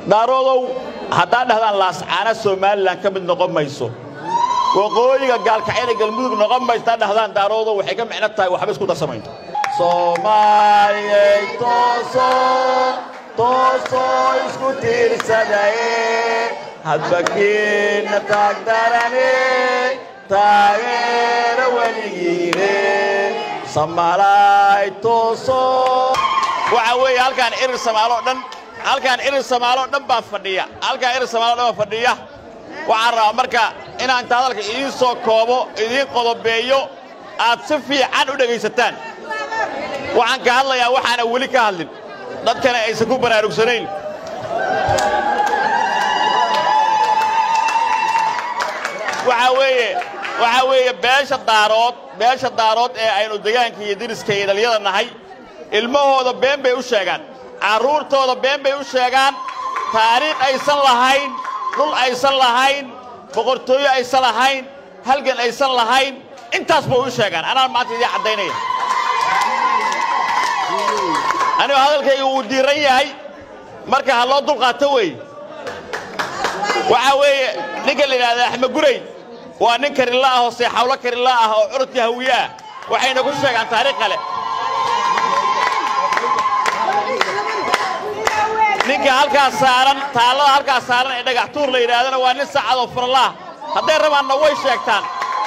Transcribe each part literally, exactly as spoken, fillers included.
daaroodow haddaan dhahdaan laascaana somalilan ka mid noqon mayso waqooyiga gaalkacayl galmudug noqon mayso dhahdaan daaroodow waxay ka micno tahay waxba isku darsamaynto soomaaliyay tooso tooso isku tiirsadaye hadbakiina taagdarane taageera weligiine samalay tooso waxa weeye halkaan irir samaalo dhan halkaan irir samaalo dhan baa fadhiya halkaan irir samaalo dhan baa fadhiya waxaan rabaa marka inaan inta hadalka idiin soo koobo idiin qodobeeyo aad si fiican u dhegaysataan waxaan ka hadlayaa waxaana weli ka hadlin dadkana aysan ku baraarugsanayn waxa weeye waxa weeye beesha daarood beesha daarood ee aynu deegaanka iyo diriska iyo dhalinyada nahay ilmahooda been bay u sheegaan carruurtooda been bay u sheegaan taariikh aysan lahayn dhul aysan lahayn boqortooyo aysan lahayn halgan aysan lahayn intaas bay u sheegaan anaa maanta idin caddaynaya anigu hadalkaygu uu diiran yahay marka ha loo dulqaato wey waxa weeye ninka la yidhaahda axmed guray waa nin karilla ah oo seexawlo karilla ah oo curudka hawiye ah waxayna ku sheegaan taariikh kale ninka halkaas saaran taallada halkaas saaran ee dhagax tuur la yidhaahdana waa nin sacad oo farlaah hadday rabaanna way sheegtaan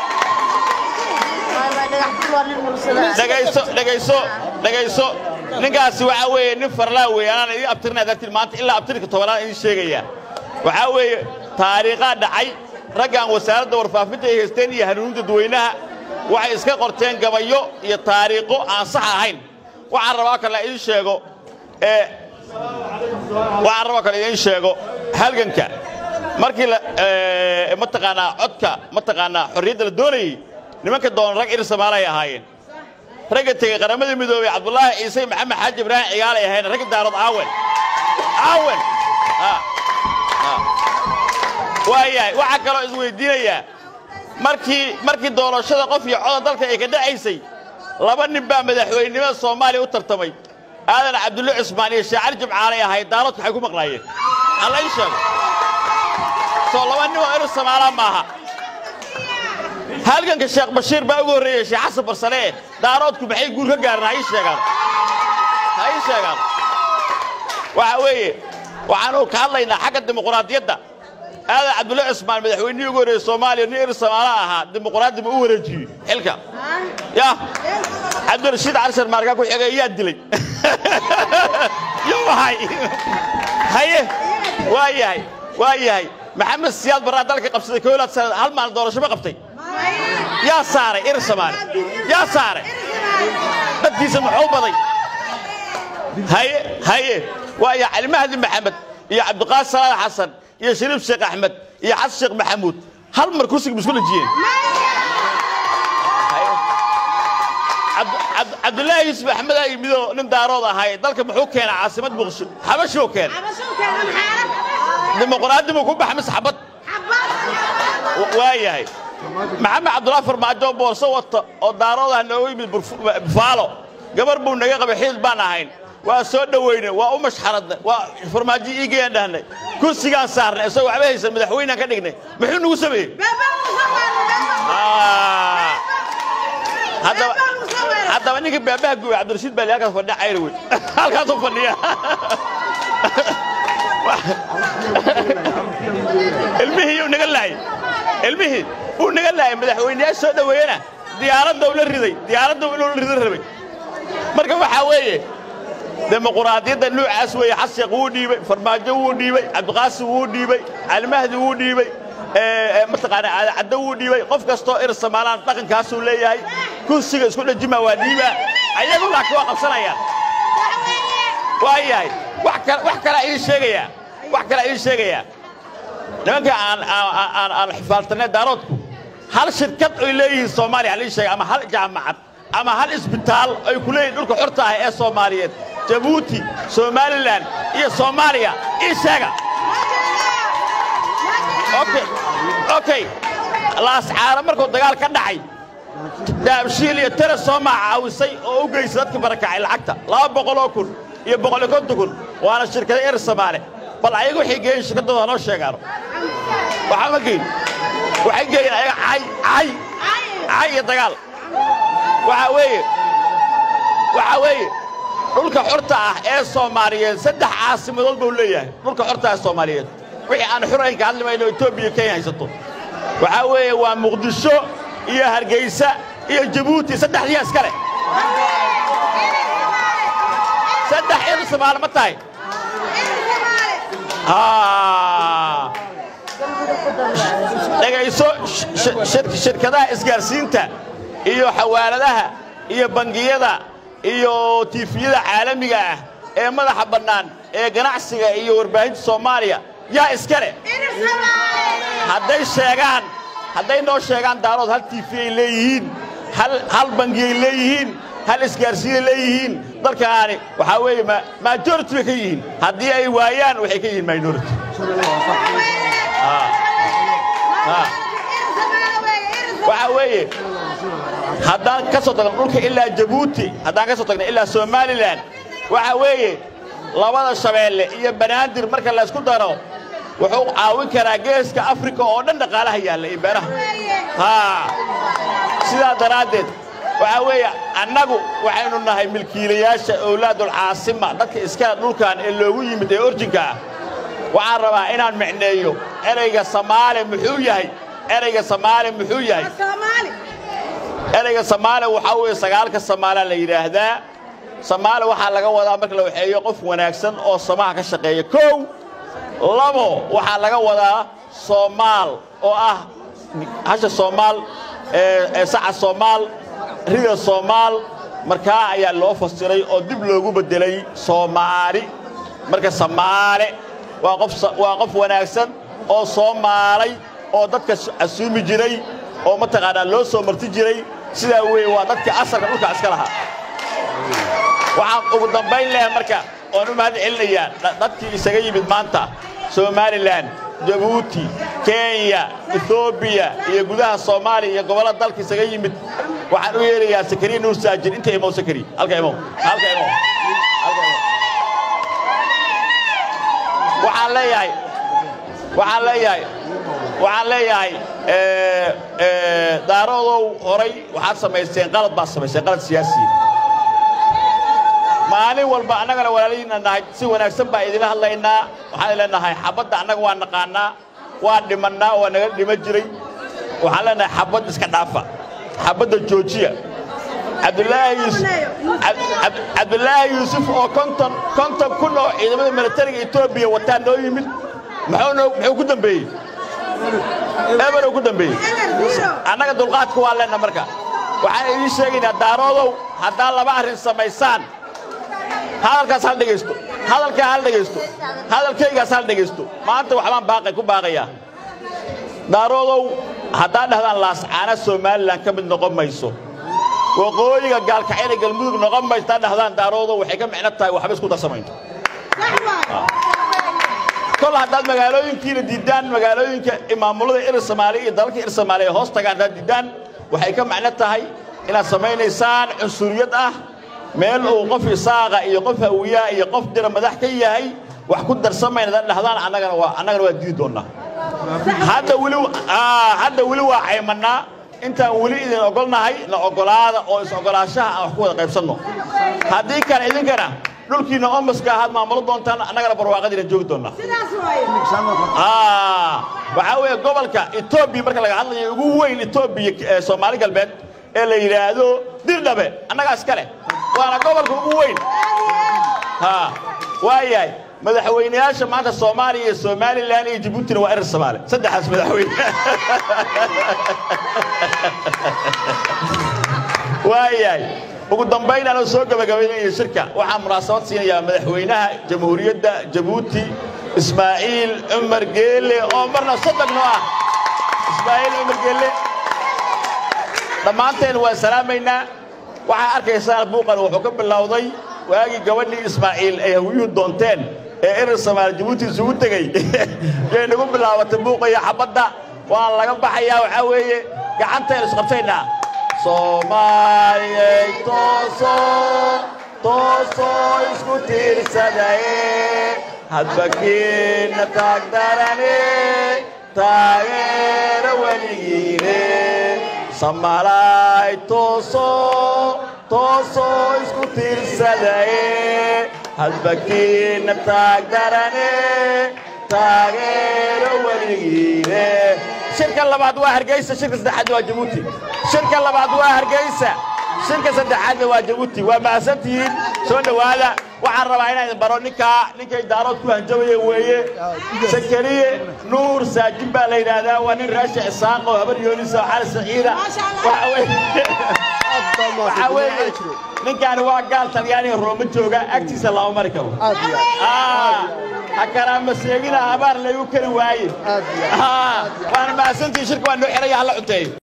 dhegayso dhegayso dhegayso ninkaasi waxa weeye nin farlaah weeye anaan idiin abtirnaa dartiin maanta ilaa abtirka tobanaad idiin sheegayaa waxaa weeye taariikhaa dhacay raggaan wasaaradda warfaafinta ay haysteen iyo hanuuninta dadweynaha waxay iska qorteen gabayo iyo taariikho aan sax ahayn waxaan rabaa kale idiin sheego ee waxaan rabaa kale idiin sheego halganka markii la mataqaanaa codka mataqaanaa xorriyadda la doonayey nimanka doona rag irir Soomaali ay ahaayeen ragga tegey qaramada midoobay Cabdullaahi Ciise Maxamed Xaaji Ibraahim Cigaal ay ahaayeen ragga daarood aawen aawen ha ha waayahay waxa kale is weydiinaya markii markii doorashada qof iyo cod dalka ay ka dhacaysay laba nin baa madaxweynimada Soomaaliya u tartamay aadan Cabdulle Cismaan iyo Shaacir Jimcaale ay ahaayeen daaroodku waxay ku maqlaayeen alla in sheego soo laba nin oo irir Soomaali maaha halganka Sheekh Bashiir baa ugu horeeyay Sheekh Xasan Barsale daaroodku maxay guur ka gaarnaa ay sheegaan ay sheegaan waxa weeye waxaanu ka hadlaynaa xagga dimuqraadiyadda aadan Cabdulle Cismaan madaxweynihii ugu horeeyay Soomaaliya nin irir Soomaali ahaa dimuqraadiyadda u wareejiyay xilka ya Cabdirashiid Carshan markaa ku xigay yaa dilay yoo hay haye waayahay waayahay maxamed siyaad baraa dalka qabsaday koolaad sanad hal maal doorasho ma qabtay yaa saaray irir Soomaali yaa saaray dadkiisa muxuu baday haye haye waaya Ali Mahdi Maxamed iyo Cabdiqaadir Salaad Xasan iyo Shariif Sheekh Axmed iyo Xasan Sheekh Maxamuud hal mar kursiga isku dhajiyeen Cabdullaahi Yuusuf Axmed ay mido nin daarood ahay dalka muxuu keenay caasimad Muqdisho xabasho keen dimuqraadiyadu ku baxay masxabad waayahay maxamed Cabdullaahi Farmaajo boorso wata oo daarood ah noogu yimid Bufaalo gabar buu naga qabay xil baan ahayn waa soo dhaweynay waa u mashxaradnay waa Farmaajo iigeen dhahnay kursigaan saarnay isagoo waxba haysan madaxweynaha ka dhignay muxuu nagu sameeyay hadaba hadaba ninka baabaha guud Cabdirashiid baa halkaas fadhiya cayr halkaas u fadhiya ilmihii uu naga laayay ilmihii uu naga laayay madaxweynaha soo dhaweeyana diyaaradda uu la riday diyaaradda uu la riday rabay marka waxa weeye dimuqraadiyadda noocaas weeye Xasan Sheekh uu dhiibay Farmaajo uu dhiibay Cabdiqaasim uu dhiibay Ali Mahdi uu dhiibay ee mataqaana cadda uu dhiibay qof kasto irir Soomaaliland dhaqankaas uu leeyahay kursiga isku dhajima waa dhiiba ayagu laakiin waa qabsanayaan waayahay wax kale wax kale ay sheegayaan wax kale ay sheegayaan nimanka aan aan aan xifaaltanay daaroodku hal shirkad ay leeyihiin Soomaaliya hal sheeg ama hal jaamacad ama hal isbitaal ay ku leeyihiin dhulka xorta ah ee Soomaaliyeed Djibouti Somaliland iyo Soomaaliya ii sheega okay okay laascaana markuu dagaal ka dhacay daabshiil iyo tara soo maacawisay oo u geysay dadka barakacay lacagta laba boqol oo kun iyo boqol iyo konton kun waana shirkada irir Soomaali bal ayagu waxay geeyeen shirkadooda noo sheegaano waxa ma geeyeen waxay geeyeen ayaga ay ay ay iyo dagaal waxa weeye waxa weeye dhulka xorta ah ee Soomaaliyeed saddex caasimadood buu leeyahay dhulka xorta ah Soomaaliyeed wixii aan xurayn ka hadlayno Itoobiya ka haysato waxa weeye waa Muqdisho iyo Hargeysa iyo Djibouti saddexdiyaas kale saddex in Soomaali ma tahay ah dhagayso shirkadaha isgaarsiinta iyo xawaaladaha iyo bangiyada iyo tifiyada caalamiga ah ee madaxa bannaan ee ganacsiga iyo warbaahinta Soomaaliya yaa iskale hadday sheegaan hadday noo sheegaan daarood hal tifiyay leeyihiin hal hal bangiyay leeyihiin hal isgaarsiin leeyihiin dalkaani waxa weeye majority ka yihiin haddii ay waayaan waxay ka yihiin minority waxa weeye haddaan ka soo tagno dhulka ilaa Djibouti haddaan ka soo tagno ilaa Somaliland waxa weeye labada shabeelle iyo Banaadir marka la isku daro wuxuu caawin karaa geeska Afrika oo dhan dhaqaalaha yaala ee beeraha ha sida daraadeed waxa weeye annagu waxaynu nahay milkiilayaasha awlaadul caasima dadka iska dhulkan ee loogu yimid ee orjinka waxaan rabaa inaan micneeyo erayga Soomaali muxuu yahay erayga Soomaali muxuu yahay Soomaali erayga Soomaali waxa weeye sagaalka Soomaali la yiraahdaa Soomaali waxa laga wadaa marka la waxeeyo qof wanaagsan oo samaha ka shaqeeya koow labo waxa laga wadaa Soomaal oo ah hasha Soomaal ee saca Soomaal rida Soomaal markaa ayaa loo fasiray oo dib loogu bedelay Soomaali marka Soomaali waa qof waa qof wanaagsan oo Soomaali oo dadka asuumi jiray oo mataqaana loo soo marti jiray sida weey waa dadka asalka dhulka iska lahaa waxa ugu dambeyn leh marka oo u mahad celinayaan dadkii isaga yimid maanta Somaliland Djibouti Kenya Ethiopia iyo gudaha Soomaaliya iyo gobolada dalka isaga yimid waxaan u yeerayaa Sakariin Nuur Saajin inta imo Sakari halka imo halka imo waxaan leeyahay waxaan leeyahay waxaan leeyahay ee ee daarodow horay waxaad samaysteen qalad baa samaysteen qalad siyaasi maalin walba annagana walaalihiina nahay si wanaagsan baa idin hadlaynaa waxaan leenahay xabadda annaga waa naqaanaa waa dhimanaa waa naga dhima jiray waxaan leenahay xabad iska dhaafa xabadda joojiya Abdullahi Yusuf Abdullahi Yusuf oo konton konton kun oo ciidamada militariga Itoobiya wataan noo yimid maxuu muxuu ku dambeeyay eber ku dambeeyay annaga dulqaadku waa leenahay marka waxaan idin sheegaynaa daarodow haddaan laba arrin samaysaan hadalkaas hal dhageysto hadalka hal dhageysto hadalkaygaas hal dhageysto maanta waxbaan baaqay ku baaqayaa daarodow haddaan dhahdaan laascaana Somaliland ka mid noqon mayso waqooyiga gaalkacayna galmudug noqon mayso dhahdaan daarodow waxay ka micno tahay waxba isku darsamayno kol haddaad magaalooyinkiina diidaan magaalooyinka imaamulada ir Soomaaliya iyo dalka ir Soomaaliya hoos tagaan diidaan waxay ka micno tahay inaad samaynaysaan cunsuriyad ah meel uu qof isaaqa iyo qof hawiya iyo qof dira madax ka yahay wax ku darsamayna dhahdaan annagana waa annagana waa diidi doonaa hadda wali ah hadda wali waa caymanaa intaan wali idin ogolnahay la ogolaada oo is ogolaashaha aan wax ku wada qaybsanno haddii kale idinkana dhulkiina omaska ahaad maamulo doontaan annagana barwaaqadiina joogi doonaa sidaas waaye ah waxa weeye gobolka Itoobiya marka laga hadlayo ugu weyn Itoobiya Soomaali galbeed ee la yiraahdo Dirdhabe annaga iskale waana gobolka ugu weyn ha waayay madaxweynayaasha maanta Soomaaliya iyo Somaliland iyo Djibouti waa erer Soomaali saddexaas madaxweyne waayay ugu dambeyn aan soo gabagabeeyay shirka waxaan munaasabad siinayaa madaxweynaha jamhuuriyadda Djibouti Ismaaciil Umar Geele oo marna sadaqno ah Ismaaciil Umar Geele dhamaanteen waa salaameynaa waxa arkaysaa buuqan wuxuu ka bilowday waagi gabadhii Ismaaciil ay hawiyuu doonteen ee erer Soomaali Djibouti isugu tagay ee nagu bilaabatay buuqaya xabadda waa laga baxayaa waxa weeye gacanteena isku qabtaynaa Soomaaliya tooso tooso isku tiirsadaye hadbakiina taagdarane taageera weligiine samalay tooso tooso isku tiirsadaye hadbakiina taagdarane taageera weligiine shirka labaad waa Hargeysa shirka saddexaad waa Jabuuti shirka labaad waa Hargeysa shirka saddexaad waa Jabuuti waa maasantiin soo dhawaada waxaan rabaa inaan baro ninka ninka idaarood ku hanjabay weeye sakariye nuur saajin baa la yiraahdaa waa nin raashi isaaq oo habar yoonisa xal saciida waxa weeye ninkan waa gaal talyaani Rooma jooga agtiisa laba mari karo ah hakana ma sheegina habar la yu kari waaye ah waan maasantiin shirka waan noo xiraya hal cunteey